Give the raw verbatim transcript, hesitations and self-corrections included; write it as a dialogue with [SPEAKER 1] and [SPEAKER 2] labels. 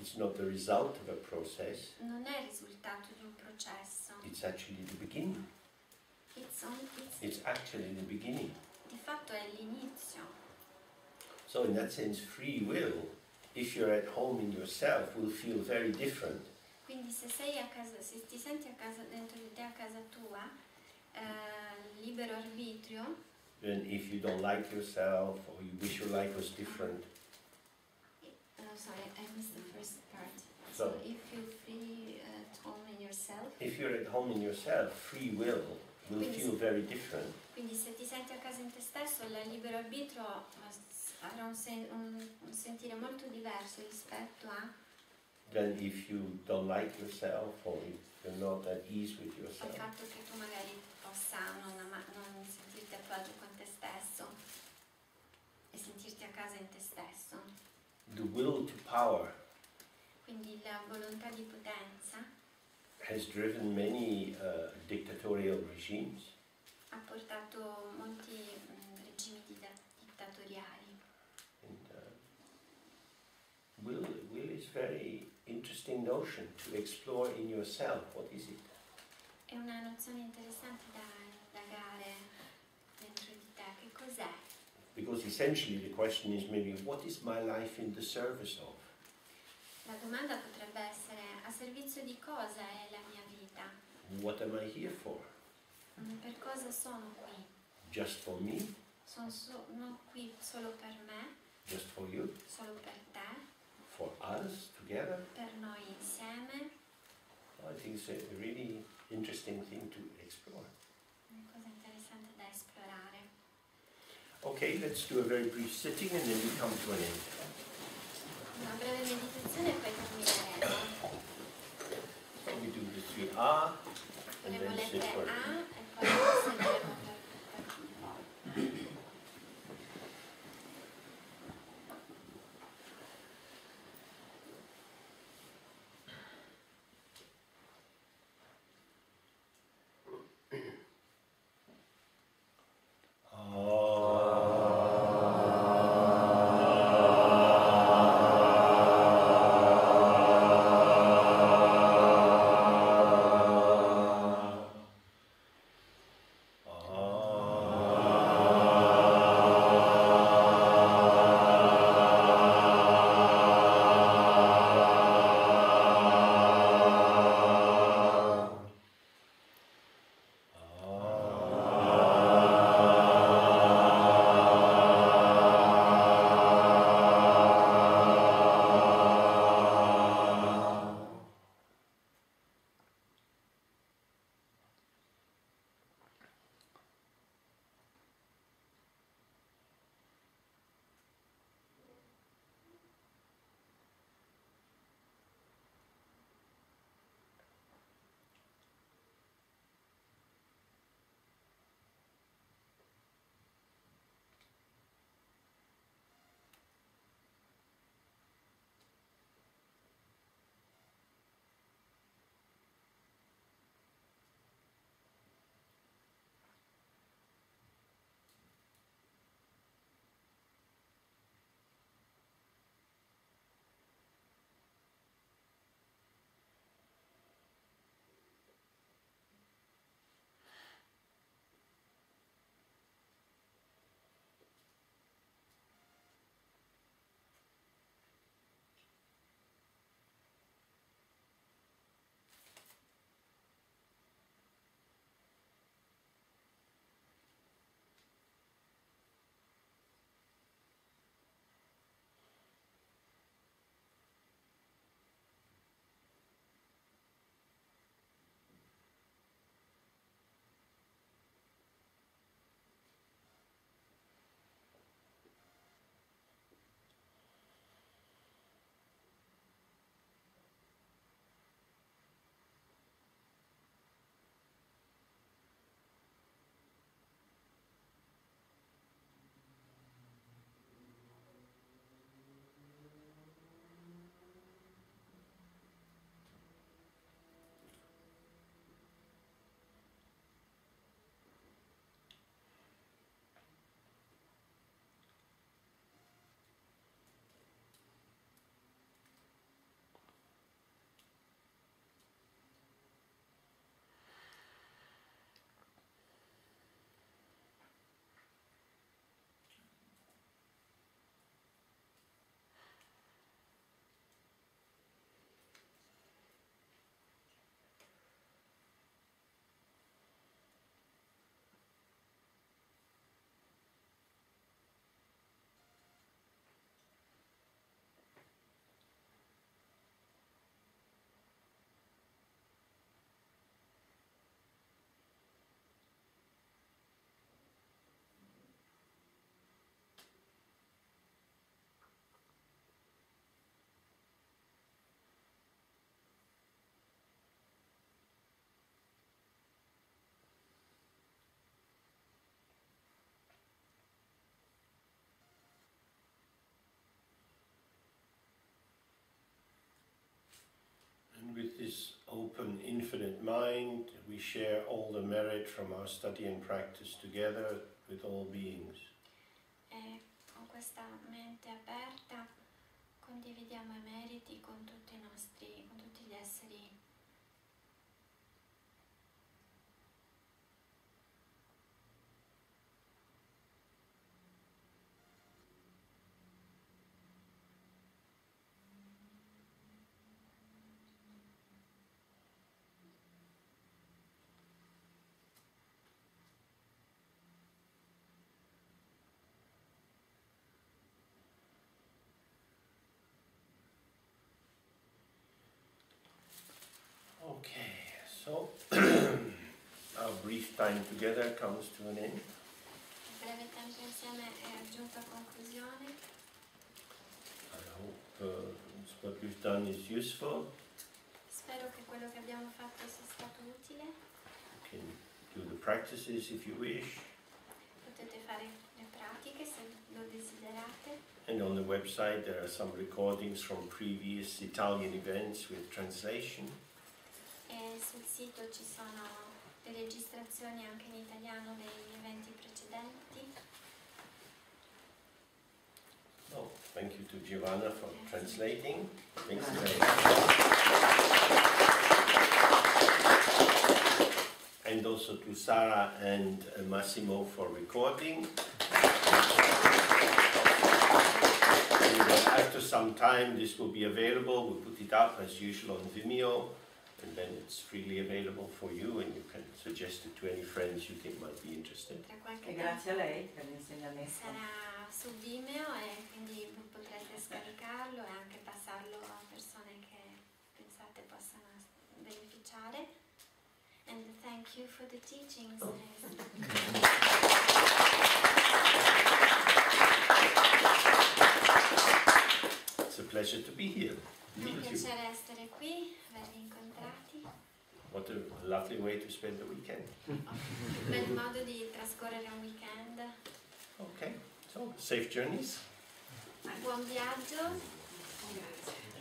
[SPEAKER 1] it's not the result of a process.
[SPEAKER 2] Non è il risultato di un processo.
[SPEAKER 1] It's actually the beginning.
[SPEAKER 2] It's on, it's,
[SPEAKER 1] It's actually the beginning.
[SPEAKER 2] di fatto è l'inizio.
[SPEAKER 1] So in that sense, free will, if you're at home in yourself, will feel very different.
[SPEAKER 2] Quindi se sei a casa, se ti senti a casa dentro di te a casa tua, eh, libero arbitrio,
[SPEAKER 1] Then if you don't like yourself or you wish your life was different.
[SPEAKER 2] uh, sorry, I missed the first part.
[SPEAKER 1] So,
[SPEAKER 2] So if you free at home in yourself,
[SPEAKER 1] if you're at home in yourself, free will will
[SPEAKER 2] Quindi
[SPEAKER 1] feel
[SPEAKER 2] se-
[SPEAKER 1] very different.
[SPEAKER 2] quindi se ti senti a casa in te stesso, il libero arbitrio eh, avrà un, sen- un- un sentire molto diverso rispetto a
[SPEAKER 1] Than if you don't like yourself or if you're not at ease with
[SPEAKER 2] al
[SPEAKER 1] yourself.
[SPEAKER 2] fatto che tu magari possa non, ama- non sentirti a tuo agio con te stesso e sentirti a casa in te stesso.
[SPEAKER 1] The will to power
[SPEAKER 2] Quindi la volontà di potenza
[SPEAKER 1] has driven many uh, dictatorial regimes.
[SPEAKER 2] ha portato molti mm, regimi dita- dittatoriali.
[SPEAKER 1] And, uh, will, will is very interesting notion to explore in yourself. What is it?
[SPEAKER 2] È una nozione interessante da indagare dentro di te. Che cos'è?
[SPEAKER 1] Because essentially the question is maybe, what is my life in the service of?
[SPEAKER 2] La domanda potrebbe essere: a servizio di cosa è la mia vita?
[SPEAKER 1] What am I here for?
[SPEAKER 2] Mm, Per cosa sono qui?
[SPEAKER 1] Just for me?
[SPEAKER 2] Sono so- non qui solo per me,
[SPEAKER 1] Just for you?
[SPEAKER 2] solo per te,
[SPEAKER 1] For us together?
[SPEAKER 2] per noi insieme?
[SPEAKER 1] I think it's a really interesting thing to explore.
[SPEAKER 2] Una cosa interessante da esplorare.
[SPEAKER 1] Okay, let's do a very brief sitting and then we come to an end.
[SPEAKER 2] Una breve meditazione e poi termineremo.
[SPEAKER 1] So we do the three A and
[SPEAKER 2] Faremo
[SPEAKER 1] then
[SPEAKER 2] le
[SPEAKER 1] sit
[SPEAKER 2] tre
[SPEAKER 1] for
[SPEAKER 2] A e poi sedremo per, per un po'.
[SPEAKER 1] this open, infinite mind, we share all the merit from our study and practice together with all beings.
[SPEAKER 2] E con questa mente aperta condividiamo i meriti con tutti i nostri, con tutti gli esseri.
[SPEAKER 1] Okay, so our brief time together comes to an end.
[SPEAKER 2] Il breve tempo insieme è giunto a conclusione.
[SPEAKER 1] I hope uh, what we've done is useful.
[SPEAKER 2] Spero che quello che abbiamo fatto sia stato utile.
[SPEAKER 1] You can do the practices if you wish.
[SPEAKER 2] Potete fare le pratiche se lo desiderate.
[SPEAKER 1] And on the website there are some recordings from previous Italian events with translation.
[SPEAKER 2] E sul sito ci sono le registrazioni anche in italiano degli eventi precedenti.
[SPEAKER 1] Oh, thank you to Giovanna for
[SPEAKER 2] Yes.
[SPEAKER 1] translating. Thanks
[SPEAKER 3] Yes.
[SPEAKER 1] very much. And also to Sara and uh, Massimo for recording. And uh, after some time this will be available. We'll put it up as usual on Vimeo. And then it's freely available for you, and you can suggest it to any friends you think might be interested.
[SPEAKER 2] Tra qualche
[SPEAKER 3] E
[SPEAKER 2] tempo
[SPEAKER 3] grazie a lei per l'insegnamento.
[SPEAKER 2] sarà su Vimeo e quindi potrete scaricarlo e anche passarlo a persone che pensate possano beneficiare. And thank you for the teachings.
[SPEAKER 1] It's a pleasure to be here.
[SPEAKER 2] È un
[SPEAKER 1] Meet you.
[SPEAKER 2] piacere essere qui, avervi incontrati.
[SPEAKER 1] What a lovely way to spend the weekend.
[SPEAKER 2] Un bel modo di trascorrere un weekend.
[SPEAKER 1] Okay, so safe journeys.
[SPEAKER 2] Buon viaggio.